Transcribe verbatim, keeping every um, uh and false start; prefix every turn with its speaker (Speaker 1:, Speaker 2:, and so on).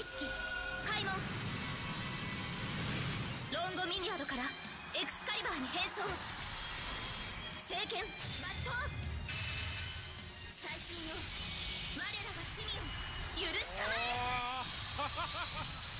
Speaker 1: 式開門。ロンゴミニアドからエクスカリバーに変装。聖剣全う。最新よ、我らが罪を許したまえ。